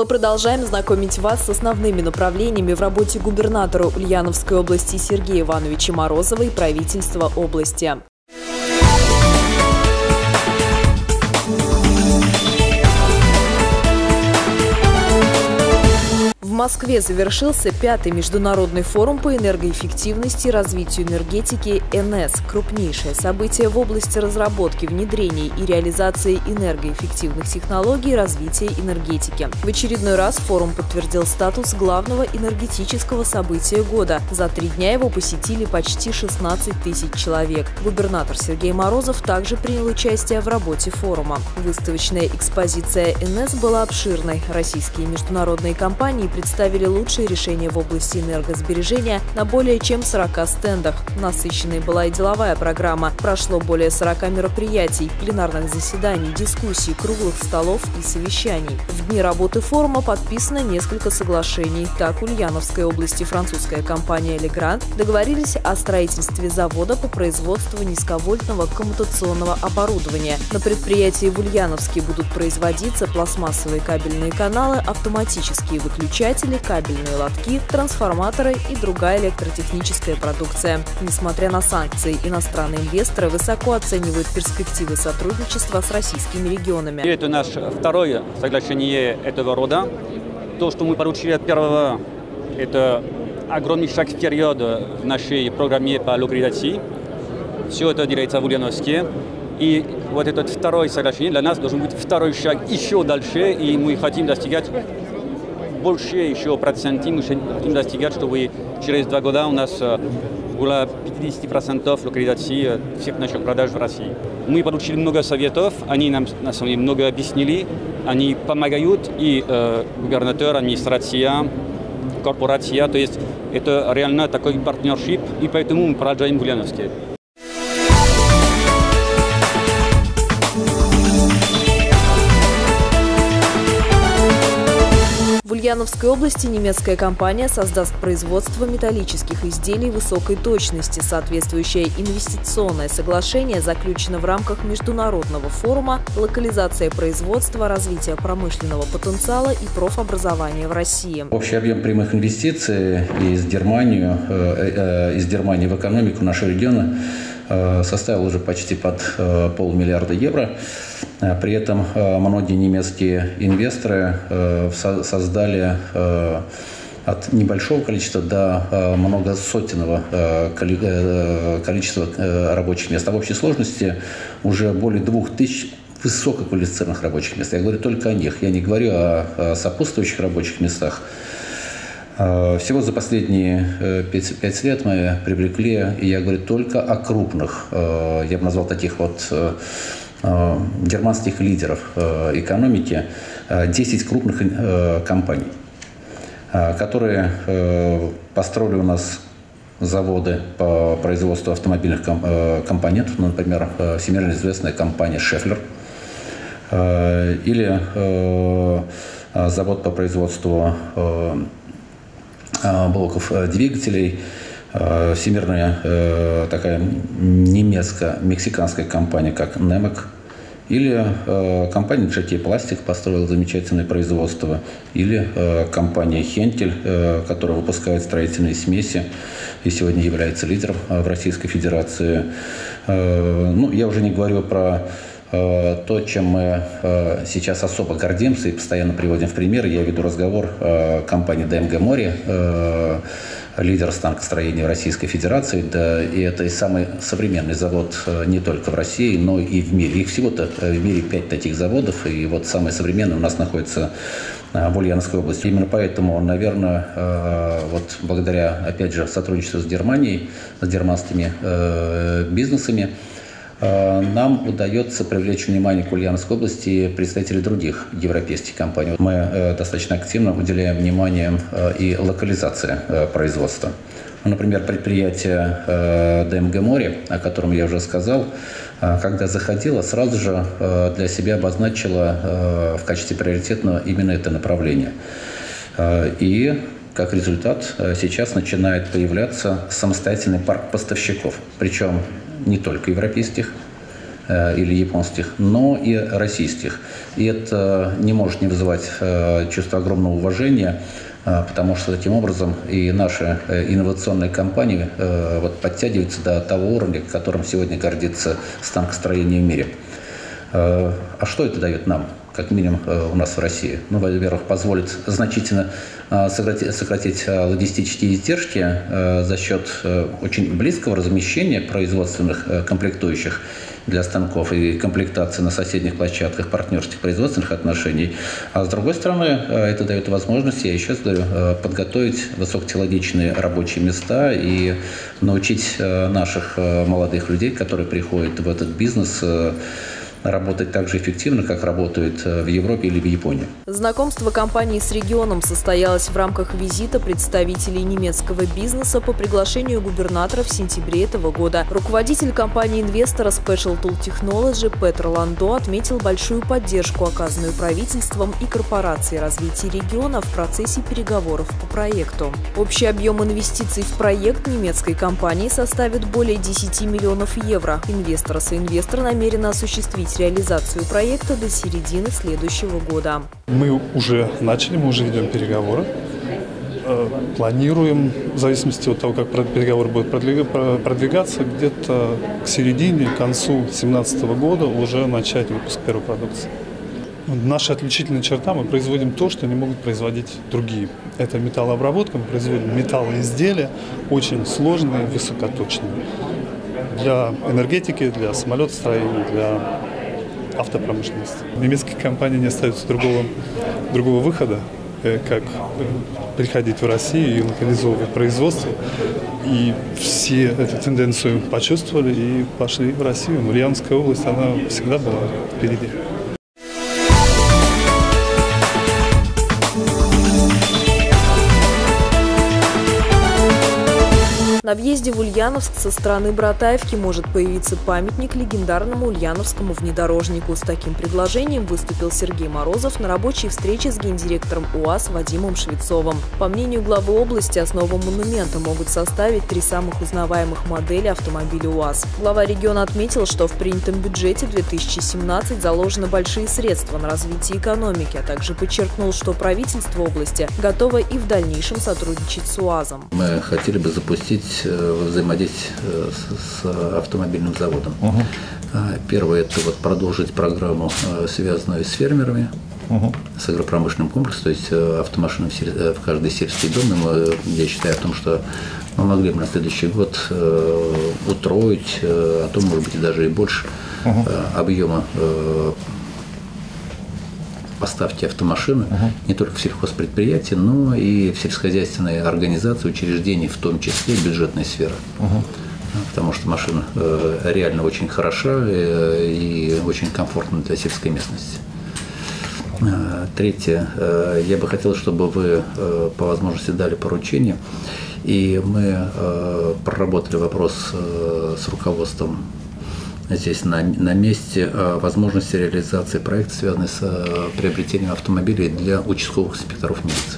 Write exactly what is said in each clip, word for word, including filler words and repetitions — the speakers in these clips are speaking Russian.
Мы продолжаем знакомить вас с основными направлениями в работе губернатора Ульяновской области Сергея Ивановича Морозова и правительства области. В Москве завершился пятый международный форум по энергоэффективности и развитию энергетики эн эс. Крупнейшее событие в области разработки, внедрения и реализации энергоэффективных технологий и развития энергетики. В очередной раз форум подтвердил статус главного энергетического события года. За три дня его посетили почти шестнадцать тысяч человек. Губернатор Сергей Морозов также принял участие в работе форума. Выставочная экспозиция эн эс была обширной. Российские международные компании представили представили лучшие решения в области энергосбережения на более чем сорока стендах. Насыщенной была и деловая программа. Прошло более сорока мероприятий, пленарных заседаний, дискуссий, круглых столов и совещаний. В дни работы форума подписано несколько соглашений. Так, в Ульяновской области французская компания «Легранд» договорились о строительстве завода по производству низковольтного коммутационного оборудования. На предприятии в Ульяновске будут производиться пластмассовые кабельные каналы, автоматические выключатели, кабельные лотки, трансформаторы и другая электротехническая продукция. Несмотря на санкции, иностранные инвесторы высоко оценивают перспективы сотрудничества с российскими регионами. И это наше второе соглашение этого рода. То, что мы получили от первого, это огромный шаг вперед в нашей программе по локализации. Все это делается в Ульяновске. И вот этот второе соглашение для нас должен быть второй шаг еще дальше, и мы хотим достигать больше еще процентов, мы хотим достигать, чтобы через два года у нас было пятьдесят процентов локализации всех наших продаж в России. Мы получили много советов, они нам на самом деле много объяснили, они помогают, и э, губернатор, администрация, корпорация, то есть это реально такой партнершип, и поэтому мы продолжаем в Ульяновске. В Ульяновской области немецкая компания создаст производство металлических изделий высокой точности. Соответствующее инвестиционное соглашение заключено в рамках международного форума «Локализация производства, развитие промышленного потенциала и профобразования в России». Общий объем прямых инвестиций из Германии, э, э, из Германии в экономику нашего региона э, составил уже почти под э, полмиллиарда евро. При этом многие немецкие инвесторы создали от небольшого количества до многосотенного количества рабочих мест. А в общей сложности уже более двух тысяч высококвалифицированных рабочих мест. Я говорю только о них. Я не говорю о сопутствующих рабочих местах. Всего за последние пять лет мы привлекли, и я говорю только о крупных, я бы назвал таких вот германских лидеров экономики, десять крупных компаний, которые построили у нас заводы по производству автомобильных компонентов, например, всемирно известная компания «Шефлер», или завод по производству блоков двигателей, всемирная э, такая немецко-мексиканская компания, как «Немек», или э, компания джей кей Plastic построила замечательное производство, или э, компания «Хентель», э, которая выпускает строительные смеси и сегодня является лидером э, в Российской Федерации. Э, ну, я уже не говорю про э, то, чем мы э, сейчас особо гордимся и постоянно приводим в пример. Я веду разговор э, компании дэ эм гэ Море, э, лидер станкостроения в Российской Федерации, да, и это и самый современный завод не только в России, но и в мире. Их всего-то в мире пять таких заводов, и вот самый современный у нас находится в Ульяновской области. Именно поэтому, наверное, вот благодаря, опять же, сотрудничеству с Германией, с германскими бизнесами, нам удается привлечь внимание к Ульяновской области представителей других европейских компаний. Мы достаточно активно уделяем внимание и локализации производства. Например, предприятие дэ эм гэ Море, о котором я уже сказал, когда заходило, сразу же для себя обозначило в качестве приоритетного именно это направление. И как результат сейчас начинает появляться самостоятельный парк поставщиков, причем не только европейских, или японских, но и российских. И это не может не вызывать чувство огромного уважения, потому что таким образом и наши инновационные компании вот, подтягиваются до того уровня, которым сегодня гордится станкостроение в мире. А что это дает нам, как минимум у нас в России? Ну, во-первых, позволит значительно сократить, сократить логистические издержки за счет очень близкого размещения производственных комплектующих для станков и комплектации на соседних площадках партнерских производственных отношений. А с другой стороны, это дает возможность, я еще раз говорю, подготовить высокотехнологичные рабочие места и научить наших молодых людей, которые приходят в этот бизнес, работать так же эффективно, как работают в Европе или в Японии. Знакомство компании с регионом состоялось в рамках визита представителей немецкого бизнеса по приглашению губернатора в сентябре этого года. Руководитель компании-инвестора Special Tool Technology Петр Ландо отметил большую поддержку, оказанную правительством и корпорацией развития региона в процессе переговоров по проекту. Общий объем инвестиций в проект немецкой компании составит более десяти миллионов евро. Инвестор-соинвестор намерен осуществить реализацию проекта до середины следующего года. Мы уже начали, мы уже ведем переговоры. Планируем, в зависимости от того, как переговоры будут продвигаться, где-то к середине, к концу две тысячи семнадцатого года уже начать выпуск первой продукции. Наша отличительная черта – мы производим то, что не могут производить другие. Это металлообработка, мы производим металлоизделия, очень сложные, высокоточные. Для энергетики, для самолетостроения, для автопромышленности. Немецкие компании не остается другого, другого выхода, как приходить в Россию и локализовывать производство. И все эту тенденцию почувствовали и пошли в Россию. Но Ульяновская область, она всегда была впереди. На въезде в Ульяновск со стороны Братаевки может появиться памятник легендарному ульяновскому внедорожнику. С таким предложением выступил Сергей Морозов на рабочей встрече с гендиректором УАЗ Вадимом Швецовым. По мнению главы области, основу монумента могут составить три самых узнаваемых модели автомобиля УАЗ. Глава региона отметил, что в принятом бюджете две тысячи семнадцатого заложены большие средства на развитие экономики, а также подчеркнул, что правительство области готово и в дальнейшем сотрудничать с УАЗом. Мы хотели бы запустить взаимодействие с, с автомобильным заводом. Uh-huh. Первое – это вот продолжить программу, связанную с фермерами, uh-huh. с агропромышленным комплексом, то есть автомашины в каждый сельский дом. И мы, я считаю о том, что мы могли бы на следующий год утроить, а то, может быть, и даже и больше uh-huh. объема поставки автомашин uh-huh. не только в сельхозпредприятия, но и в сельскохозяйственные организации, учреждения, в том числе бюджетной сферы. Uh-huh. Потому что машина э, реально очень хороша э, и очень комфортна для сельской местности. Э, третье. Э, я бы хотел, чтобы вы э, по возможности дали поручение, и мы э, проработали вопрос э, с руководством здесь на, на месте возможности реализации проекта, связанной с приобретением автомобилей для участковых инспекторов милиции.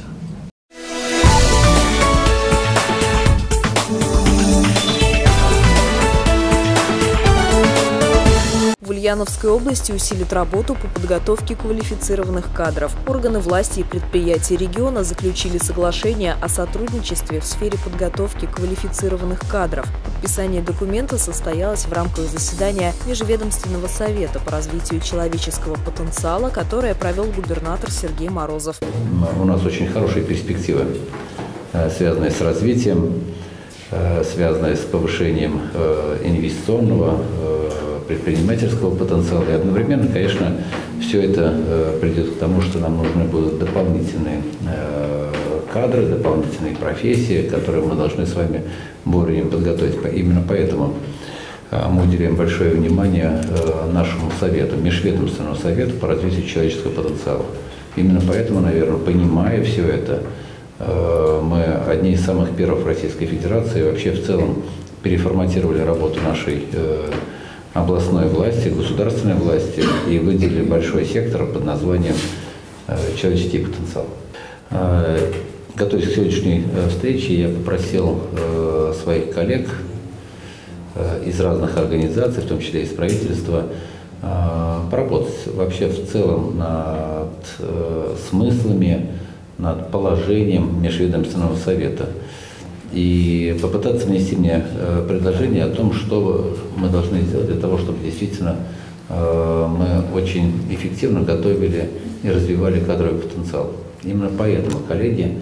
В Ульяновской области усилит работу по подготовке квалифицированных кадров. Органы власти и предприятия региона заключили соглашение о сотрудничестве в сфере подготовки квалифицированных кадров. Подписание документа состоялось в рамках заседания Межведомственного совета по развитию человеческого потенциала, которое провел губернатор Сергей Морозов. У нас очень хорошие перспективы, связанные с развитием, связанные с повышением инвестиционного, предпринимательского потенциала. И одновременно, конечно, все это э, придет к тому, что нам нужны будут дополнительные э, кадры, дополнительные профессии, которые мы должны с вами более подготовить. Именно поэтому э, мы уделяем большое внимание э, нашему совету, межведомственному совету по развитию человеческого потенциала. Именно поэтому, наверное, понимая все это, э, мы одни из самых первых в Российской Федерации вообще в целом переформатировали работу нашей э, областной власти, государственной власти и выделили большой сектор под названием «Человеческий потенциал». Готовясь к сегодняшней встрече, я попросил своих коллег из разных организаций, в том числе из правительства, поработать вообще в целом над смыслами, над положением Межведомственного совета и попытаться внести мне предложение о том, что мы должны сделать для того, чтобы действительно мы очень эффективно готовили и развивали кадровый потенциал. Именно поэтому, коллеги,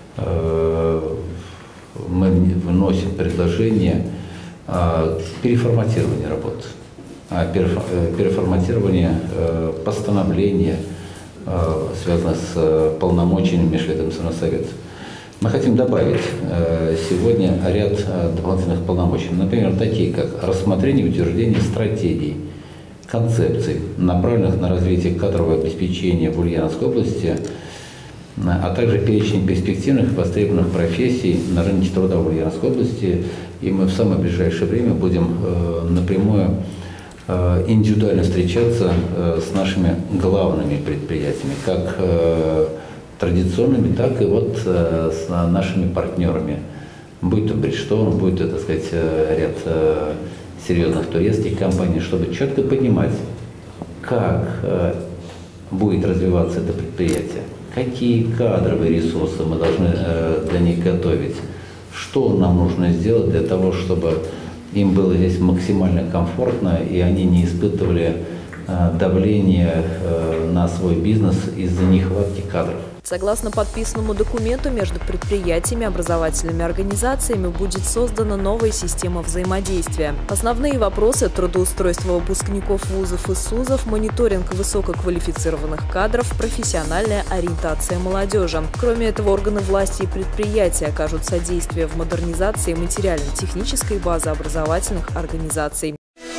мы вносим предложение о переформатировании работы, о переформатировании постановления, связанного с полномочиями Межведомственного совета. Мы хотим добавить сегодня ряд дополнительных полномочий, например, такие как рассмотрение и утверждение стратегий, концепций, направленных на развитие кадрового обеспечения в Ульяновской области, а также перечень перспективных и востребованных профессий на рынке труда в Ульяновской области. И мы в самое ближайшее время будем э, напрямую э, индивидуально встречаться э, с нашими главными предприятиями, как э, традиционными, так и вот э, с нашими партнерами. Будь то Bridgestone, будь то, так сказать, ряд э, серьезных турецких компаний, чтобы четко понимать, как э, будет развиваться это предприятие, какие кадровые ресурсы мы должны э, для них готовить, что нам нужно сделать для того, чтобы им было здесь максимально комфортно и они не испытывали э, давление э, на свой бизнес из-за нехватки кадров. Согласно подписанному документу, между предприятиями и образовательными организациями будет создана новая система взаимодействия. Основные вопросы – трудоустройство выпускников вузов и СУЗов, мониторинг высококвалифицированных кадров, профессиональная ориентация молодежи. Кроме этого, органы власти и предприятия окажут содействие в модернизации материально-технической базы образовательных организаций.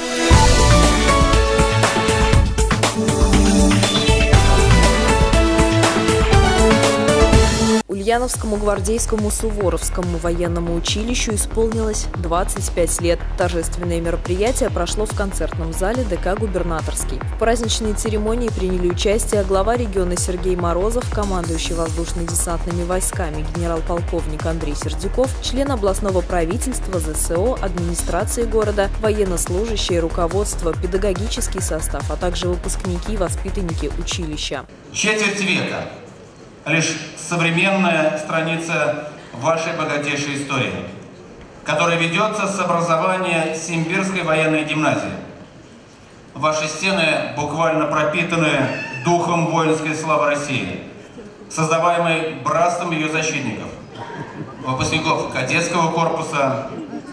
Ульяновскому гвардейскому Суворовскому военному училищу исполнилось двадцать пять лет. Торжественное мероприятие прошло в концертном зале ДК «Губернаторский». В праздничной церемонии приняли участие глава региона Сергей Морозов, командующий воздушно-десантными войсками генерал-полковник Андрей Сердюков, член областного правительства, ЗСО, администрации города, военнослужащие, руководство, педагогический состав, а также выпускники и воспитанники училища. Четверть века. Лишь современная страница вашей богатейшей истории, которая ведется с образования Симбирской военной гимназии. Ваши стены буквально пропитаны духом воинской славы России, создаваемой братством ее защитников, выпускников кадетского корпуса,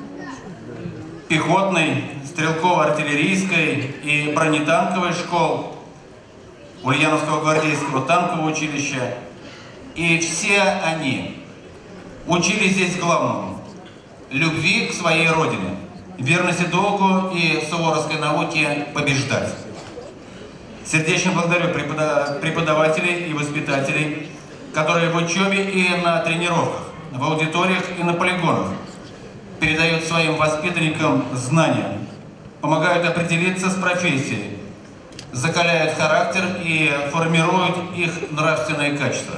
пехотной, стрелково-артиллерийской и бронетанковой школ, Ульяновского гвардейского танкового училища. И все они учили здесь главному – любви к своей родине, верности долгу и суворовской науке побеждать. Сердечно благодарю преподавателей и воспитателей, которые в учебе и на тренировках, в аудиториях и на полигонах передают своим воспитанникам знания, помогают определиться с профессией, закаляют характер и формируют их нравственные качества.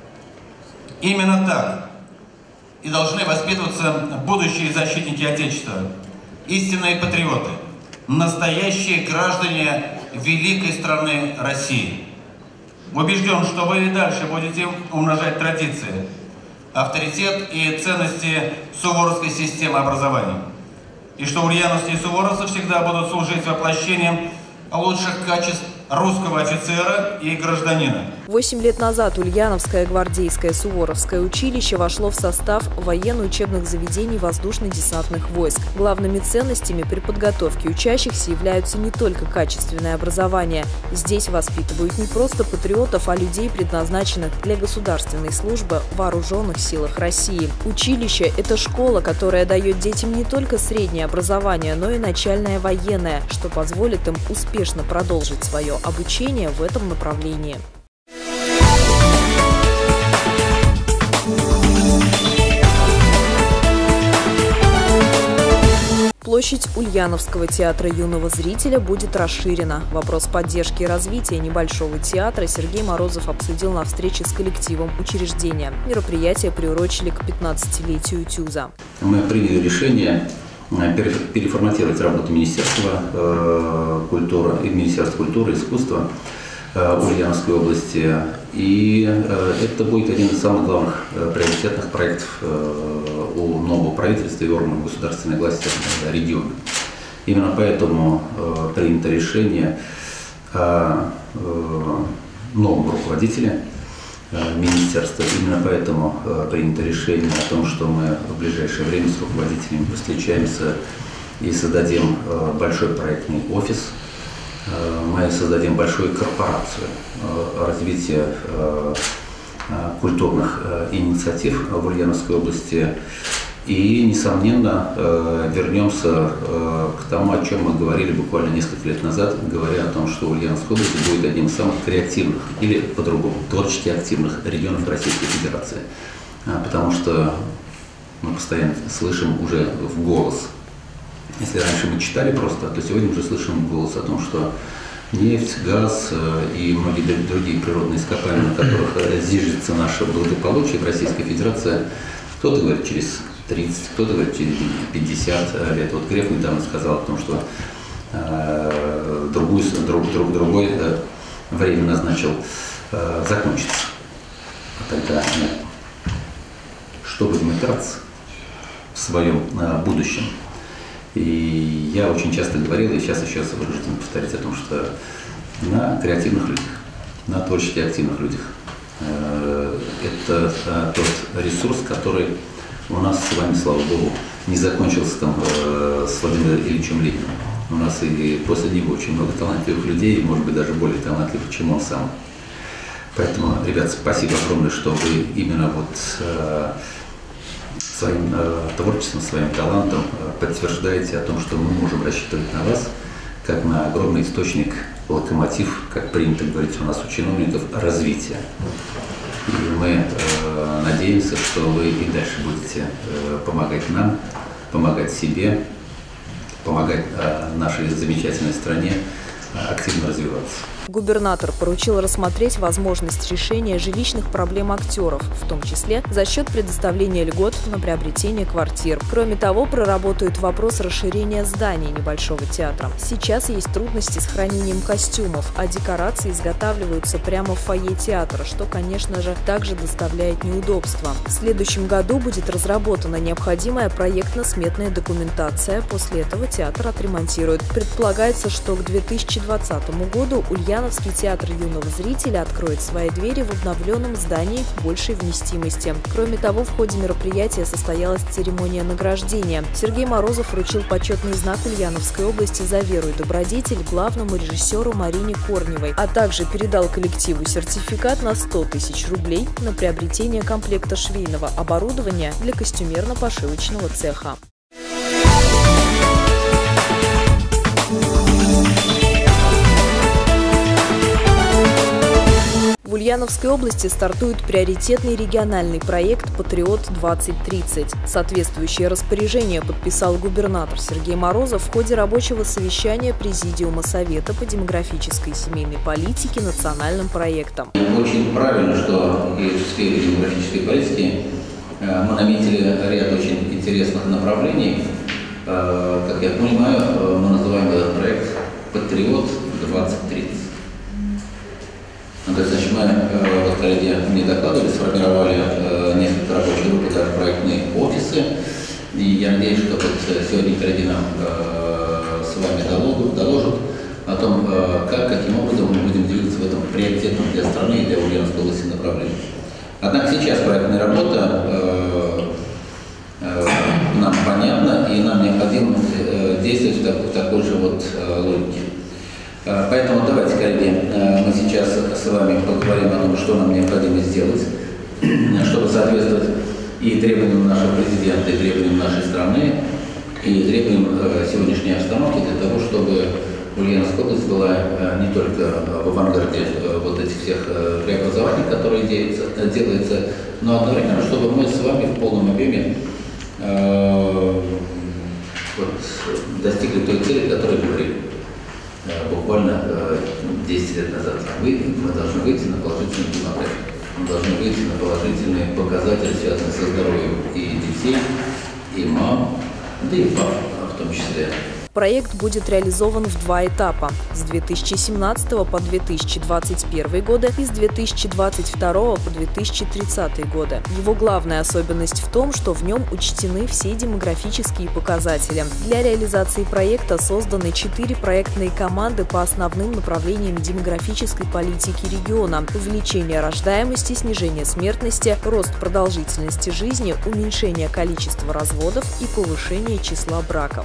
Именно так и должны воспитываться будущие защитники Отечества, истинные патриоты, настоящие граждане великой страны России. Убежден, что вы и дальше будете умножать традиции, авторитет и ценности суворовской системы образования. И что ульяновские суворовцы всегда будут служить воплощением лучших качеств русского офицера и гражданина. Восемь лет назад Ульяновское гвардейское Суворовское училище вошло в состав военно-учебных заведений воздушно-десантных войск. Главными ценностями при подготовке учащихся являются не только качественное образование. Здесь воспитывают не просто патриотов, а людей, предназначенных для государственной службы в вооруженных силах России. Училище – это школа, которая дает детям не только среднее образование, но и начальное военное, что позволит им успешно продолжить свое обучение в этом направлении. Площадь Ульяновского театра юного зрителя будет расширена. Вопрос поддержки и развития небольшого театра Сергей Морозов обсудил на встрече с коллективом учреждения. Мероприятие приурочили к пятнадцатилетию ТЮЗа. Мы приняли решение переформатировать работу Министерства культуры, Министерства культуры и искусства Ульяновской области. И это будет один из самых главных приоритетных проектов у нового правительства и органов государственной власти региона. Именно поэтому принято решение о новом руководителе министерства. Именно поэтому принято решение о том, что мы в ближайшее время с руководителями встречаемся и создадим большой проектный офис. Мы создадим большую корпорацию развития культурных инициатив в Ульяновской области. И, несомненно, вернемся к тому, о чем мы говорили буквально несколько лет назад, говоря о том, что Ульяновская область будет одним из самых креативных или, по-другому, творчески активных регионов Российской Федерации. Потому что мы постоянно слышим уже в голос. Если раньше мы читали просто, то сегодня уже слышим в голос о том, что нефть, газ и многие другие природные ископаемые, на которых зиждется наше благополучие в Российской Федерации, кто-то говорит через тридцать, кто-то говорит через пятьдесят лет. Вот Греф недавно сказал о том, что э, другую, друг, друг, другое э, время назначил э, закончится. А тогда нет. Что будем опираться в своем э, будущем? И я очень часто говорил, и сейчас еще раз вынужден повторить о том, что на креативных людях, на творчески активных людях. Э, это э, тот ресурс, который у нас с вами, слава Богу, не закончился там э, с Владимиром Ильичем Лениным. У нас и после него очень много талантливых людей, может быть, даже более талантливых, чем он сам. Поэтому, ребят, спасибо огромное, что вы именно вот э, своим э, творчеством, своим талантом э, подтверждаете о том, что мы можем рассчитывать на вас, как на огромный источник, локомотив, как принято говорить у нас у чиновников, развития. И мы э, надеемся, что вы и дальше будете э, помогать нам, помогать себе, помогать э, нашей замечательной стране э, активно развиваться. Губернатор поручил рассмотреть возможность решения жилищных проблем актеров, в том числе за счет предоставления льгот на приобретение квартир. Кроме того, проработают вопрос расширения здания небольшого театра. Сейчас есть трудности с хранением костюмов, а декорации изготавливаются прямо в фойе театра, что, конечно же, также доставляет неудобства. В следующем году будет разработана необходимая проектно-сметная документация. После этого театр отремонтируют. Предполагается, что к две тысячи двадцатому году Ульяновский театр юного зрителя откроет свои двери в обновленном здании большей вместимости. Кроме того, в ходе мероприятия состоялась церемония награждения. Сергей Морозов вручил почетный знак Ульяновской области за веру и добродетель главному режиссеру Марине Корневой, а также передал коллективу сертификат на сто тысяч рублей на приобретение комплекта швейного оборудования для костюмерно-пошивочного цеха. В Ульяновской области стартует приоритетный региональный проект «Патриот-двадцать тридцать». Соответствующее распоряжение подписал губернатор Сергей Морозов в ходе рабочего совещания Президиума Совета по демографической и семейной политике национальным проектом. Очень правильно, что и в сфере демографической политики мы наметили ряд очень интересных направлений. Как я понимаю, мы называем этот проект «Патриот-двадцать тридцать». То есть, значит, мы, вот коллеги мне докладывали, сформировали э, несколько рабочих групп, даже проектные офисы. И я надеюсь, что вот сегодня коллеги нам э, с вами доложат, доложат о том, э, как, каким образом мы будем двигаться в этом приоритетном для страны и для Ульяновской области направлении. Однако сейчас проектная работа э, э, нам понятна, и нам необходимо э, действовать в, так, в такой же вот э, логике. Поэтому давайте, коллеги, мы сейчас с вами поговорим о том, что нам необходимо сделать, чтобы соответствовать и требованиям нашего президента, и требованиям нашей страны, и требованиям сегодняшней обстановки для того, чтобы Ульяновская область была не только в авангарде вот этих всех преобразований, которые делаются, но одновременно, чтобы мы с вами в полном объеме вот, достигли той цели, о которой говорили буквально десять лет назад. Мы, мы должны выйти на положительную демографию. Мы должны выйти на положительные показатели, связанные со здоровьем и детей, и мам, да и пап том числе. Проект будет реализован в два этапа – с две тысячи семнадцатого по две тысячи двадцать первый годы и с две тысячи двадцать второго по две тысячи тридцатый годы. Его главная особенность в том, что в нем учтены все демографические показатели. Для реализации проекта созданы четыре проектные команды по основным направлениям демографической политики региона: увеличение рождаемости, снижение смертности, рост продолжительности жизни, уменьшение количества разводов и повышение числа браков.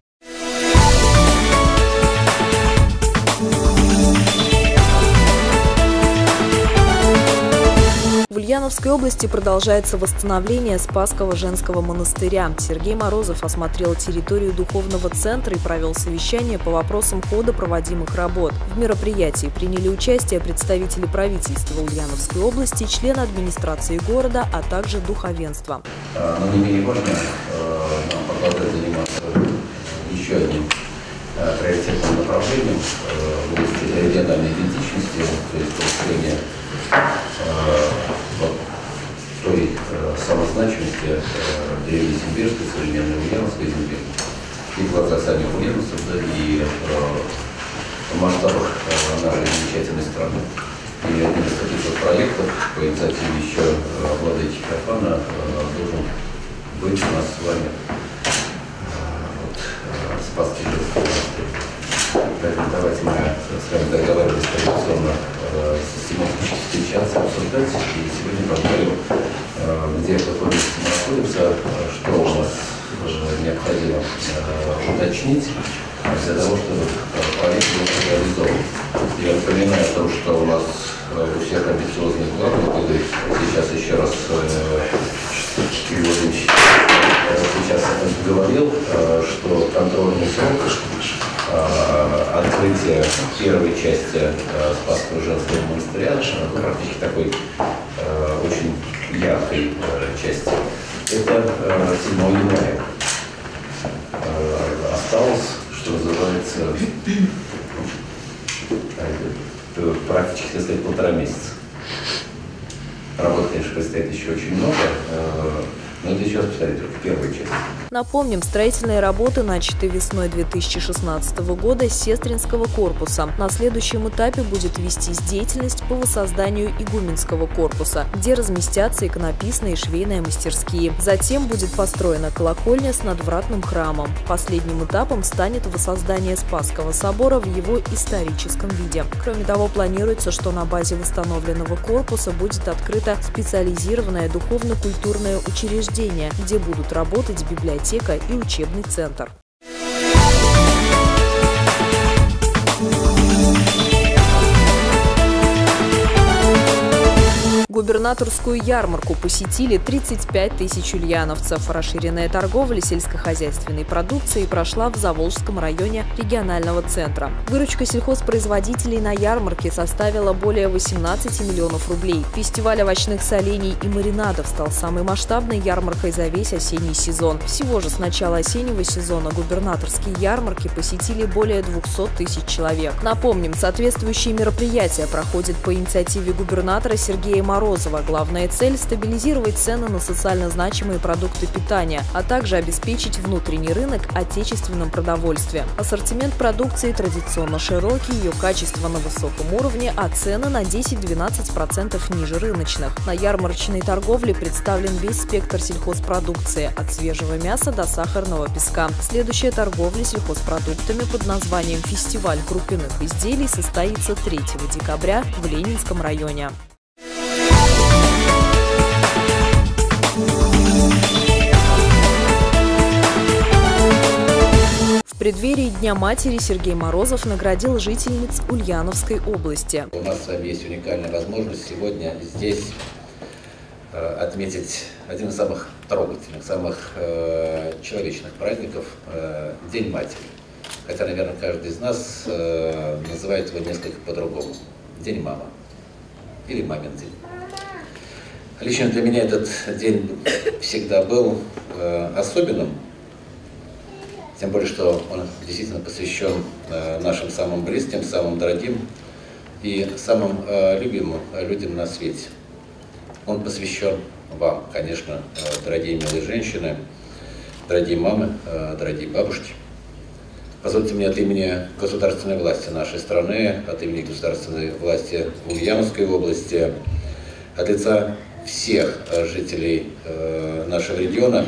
В Ульяновской области продолжается восстановление Спасского женского монастыря. Сергей Морозов осмотрел территорию духовного центра и провел совещание по вопросам хода проводимых работ. В мероприятии приняли участие представители правительства Ульяновской области, члены администрации города, а также духовенства. Но не менее важно нам продолжать заниматься еще одним приоритетным направлением в области региональной идентичности, то есть повышение вот той э, самозначимости э, древней Симбирской, современной Ульяновской земли и в глазах самих ульяновцев, да, и э, в масштабах э, нашей замечательной страны. И один из таких вот проектов по инициативе еще э, владыки Феофана э, должен быть у нас с вами э, вот, э, Спасский женский монастырь. Поэтому давайте мы с вами договаривались традиционно систематически встречаться, обсуждать. И сегодня поговорим, где в каком месте мы находимся, что у нас необходимо уточнить для того, чтобы проект был реализован. Я напоминаю о том, что у нас у всех амбициозных планов, и сейчас еще раз сейчас говорил, что контрольный срок открытия первой части Спасского женского монастыря, практически такой очень яркой части, это седьмого января. Осталось, что называется, практически, так сказать, полтора месяца. Работы, конечно, предстоит еще очень много. Но это еще раз повторяю, только первая часть. Напомним, строительные работы начаты весной две тысячи шестнадцатого года с сестринского корпуса. На следующем этапе будет вестись деятельность по воссозданию игуменского корпуса, где разместятся иконописные и швейные мастерские. Затем будет построена колокольня с надвратным храмом. Последним этапом станет воссоздание Спасского собора в его историческом виде. Кроме того, планируется, что на базе восстановленного корпуса будет открыто специализированное духовно-культурное учреждение, где будут работать библиотека и учебный центр. Губернаторскую ярмарку посетили тридцать пять тысяч ульяновцев. Расширенная торговля сельскохозяйственной продукцией прошла в Заволжском районе регионального центра. Выручка сельхозпроизводителей на ярмарке составила более восемнадцати миллионов рублей. Фестиваль овощных солений и маринадов стал самой масштабной ярмаркой за весь осенний сезон. Всего же с начала осеннего сезона губернаторские ярмарки посетили более двухсот тысяч человек. Напомним, соответствующие мероприятия проходят по инициативе губернатора Сергея Морозова. Главная цель – стабилизировать цены на социально значимые продукты питания, а также обеспечить внутренний рынок отечественным продовольствием. Ассортимент продукции традиционно широкий, ее качество на высоком уровне, а цены на десять-двенадцать процентов ниже рыночных. На ярмарочной торговле представлен весь спектр сельхозпродукции – от свежего мяса до сахарного песка. Следующая торговля сельхозпродуктами под названием «Фестиваль крупяных изделий» состоится третьего декабря в Ленинском районе. В преддверии Дня матери Сергей Морозов наградил жительниц Ульяновской области. У нас с вами есть уникальная возможность сегодня здесь э, отметить один из самых трогательных, самых э, человечных праздников э, – День матери. Хотя, наверное, каждый из нас э, называет его несколько по-другому. День мамы или мамин день. Лично для меня этот день всегда был э, особенным. Тем более, что он действительно посвящен э, нашим самым близким, самым дорогим и самым э, любимым людям на свете. Он посвящен вам, конечно, э, дорогие милые женщины. дорогие мамы, дорогие бабушки, позвольте мне от имени государственной власти нашей страны, от имени государственной власти Ульяновской области, от лица всех жителей нашего региона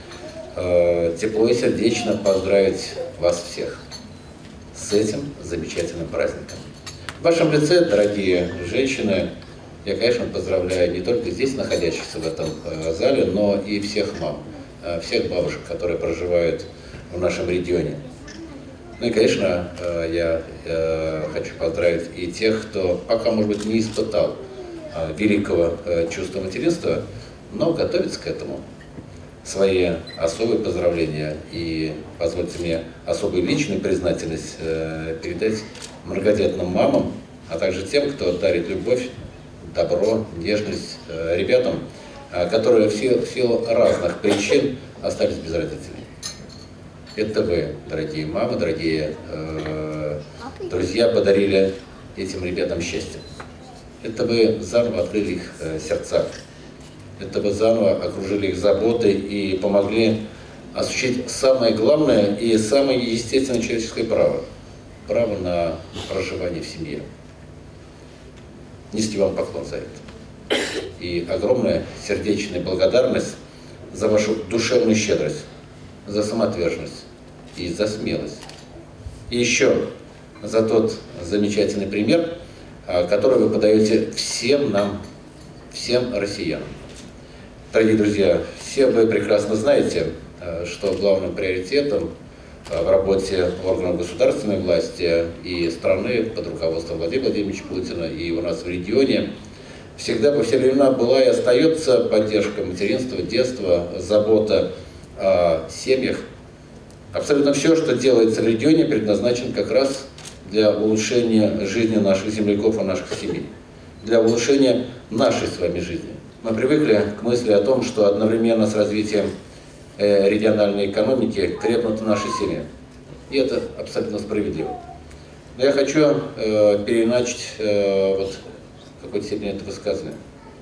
тепло и сердечно поздравить вас всех с этим замечательным праздником. В вашем лице, дорогие женщины, я, конечно, поздравляю не только здесь находящихся в этом зале, но и всех мам, всех бабушек, которые проживают в нашем регионе. Ну и, конечно, я хочу поздравить и тех, кто пока, может быть, не испытал великого чувства материнства, но готовится к этому. Свои особые поздравления и, позвольте мне, особую личную признательность передать многодетным мамам, а также тем, кто дарит любовь, добро, нежность ребятам, которые в силу, в силу разных причин остались без родителей. Это вы, дорогие мамы, дорогие э, друзья, подарили этим ребятам счастье. Это вы заново открыли их э, сердца. Это вы заново окружили их заботой и помогли осуществить самое главное и самое естественное человеческое право. Право на проживание в семье. Нести вам поклон за это. И огромная сердечная благодарность за вашу душевную щедрость, за самоотверженность и за смелость. И еще за тот замечательный пример, который вы подаете всем нам, всем россиянам. Дорогие друзья, все вы прекрасно знаете, что главным приоритетом в работе органов государственной власти и страны под руководством Владимира Владимировича Путина и у нас в регионе всегда по все времена была и остается поддержка материнства, детства, забота о семьях. Абсолютно все, что делается в регионе, предназначено как раз для улучшения жизни наших земляков и наших семей, для улучшения нашей с вами жизни. Мы привыкли к мысли о том, что одновременно с развитием э, региональной экономики крепнут наши семьи. И это абсолютно справедливо. Но я хочу э, переначать э, вот, в какой-то степени это высказывание.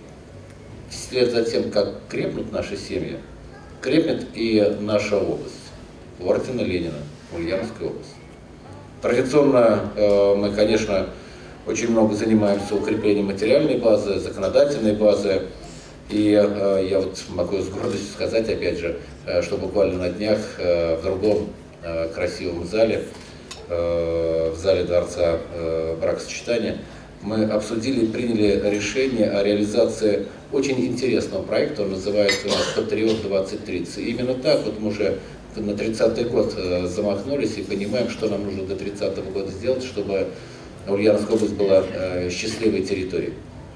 Вслед за тем, как крепнут наши семьи, крепнет и наша область, ордена Ленина, Ульяновская область. Традиционно э, мы, конечно, очень много занимаемся укреплением материальной базы, законодательной базы. И э, я вот могу с гордостью сказать, опять же, э, что буквально на днях э, в другом э, красивом зале, э, в зале Дворца э, бракосочетания, мы обсудили и приняли решение о реализации очень интересного проекта. Он называется у нас «Патриот двадцать тридцать». Именно так вот мы уже на тридцатый год э, замахнулись и понимаем, что нам нужно до тридцатого года сделать, чтобы Ульяновская область была э, счастливой территорией.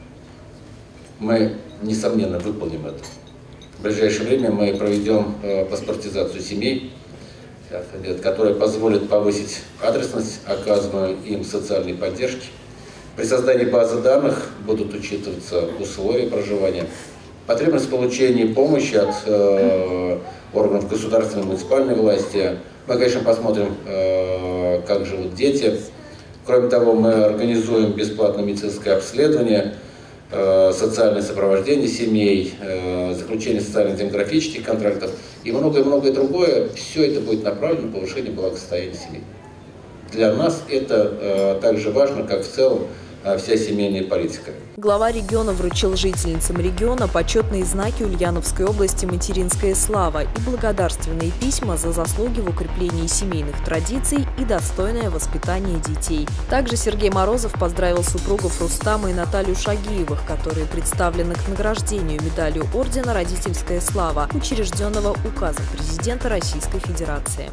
Мы, несомненно, выполним это. В ближайшее время мы проведем э, паспортизацию семей, которая позволит повысить адресность, оказываемую им социальной поддержки. При создании базы данных будут учитываться условия проживания, потребность получения помощи от э, органов государственной и муниципальной власти. Мы, конечно, посмотрим, э, как живут дети. Кроме того, мы организуем бесплатное медицинское обследование, социальное сопровождение семей, заключение социально-демографических контрактов и многое-многое другое. Все это будет направлено на повышение благосостояния семей. Для нас это также важно, как в целом вся семейная политика. Глава региона вручил жительницам региона почетные знаки Ульяновской области «Материнская слава» и благодарственные письма за заслуги в укреплении семейных традиций и достойное воспитание детей. Также Сергей Морозов поздравил супругов Рустама и Наталью Шагиевых, которые представлены к награждению медалью ордена «Родительская слава», учрежденного указом президента Российской Федерации.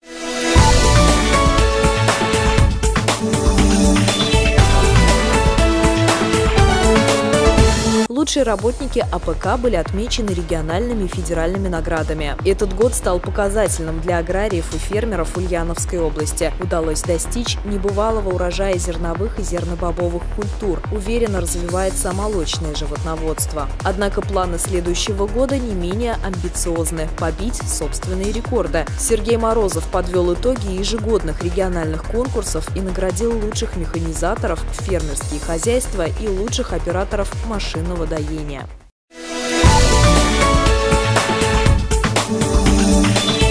Лучшие работники А П К были отмечены региональными и федеральными наградами. Этот год стал показательным для аграриев и фермеров Ульяновской области. Удалось достичь небывалого урожая зерновых и зернобобовых культур. Уверенно развивается молочное животноводство. Однако планы следующего года не менее амбициозны – побить собственные рекорды. Сергей Морозов подвел итоги ежегодных региональных конкурсов и наградил лучших механизаторов, фермерские хозяйства и лучших операторов машинного доения.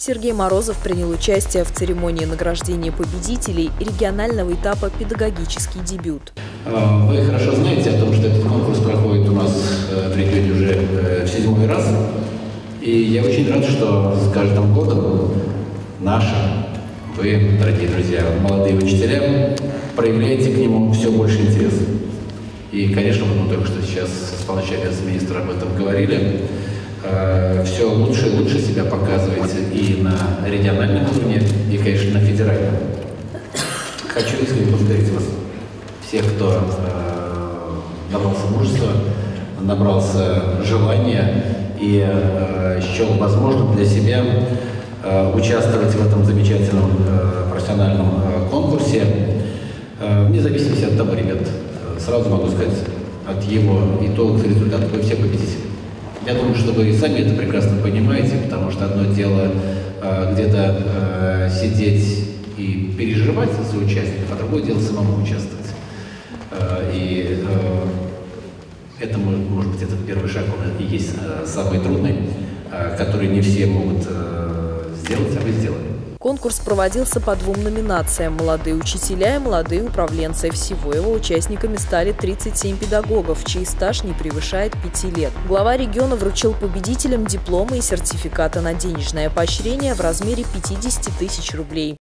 Сергей Морозов принял участие в церемонии награждения победителей регионального этапа «Педагогический дебют». Вы хорошо знаете о том, что этот конкурс проходит у нас в регионе уже в седьмой раз. И я очень рад, что с каждым годом наши, вы, дорогие друзья, молодые учителя, проявляете к нему все больше интереса. И, конечно, вот мы только что сейчас с исполняющим обязанности министра об этом говорили, э, все лучше и лучше себя показываете и на региональном уровне, и, конечно, на федеральном. Хочу искренне поблагодарить вас, всех, кто э, набрался мужества, набрался желания и э, счел возможным для себя э, участвовать в этом замечательном э, профессиональном э, конкурсе. Э, вне зависимости от того, ребят, сразу могу сказать, от его итогов и результатов вы все победите. Я думаю, что вы сами это прекрасно понимаете, потому что одно дело э, где-то э, сидеть и переживать за участников, а другое дело самому участвовать. Э, и э, это, может быть, этот первый шаг, он и есть э, самый трудный, э, который не все могут э, сделать, а вы сделали. Конкурс проводился по двум номинациям – молодые учителя и молодые управленцы. Всего его участниками стали тридцать семь педагогов, чей стаж не превышает пяти лет. Глава региона вручил победителям дипломы и сертификаты на денежное поощрение в размере пятидесяти тысяч рублей.